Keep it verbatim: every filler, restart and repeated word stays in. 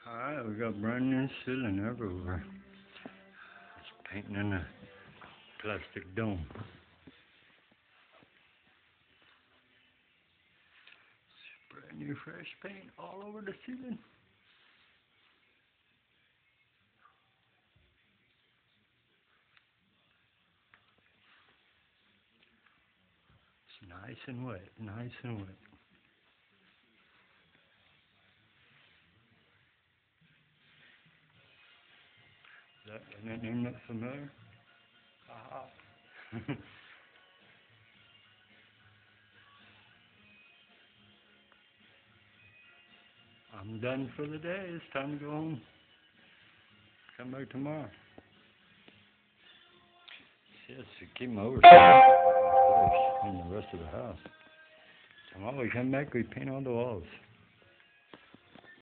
Alright, we got brand new ceiling everywhere. It's painting in a plastic dome. Brand new fresh paint all over the ceiling. It's nice and wet, nice and wet. Is that, isn't that name look familiar? Aha. I'm done for the day. It's time to go home. Come back tomorrow. Yes, to keep my oversight on the rest of the house. Tomorrow we come back, we paint all the walls.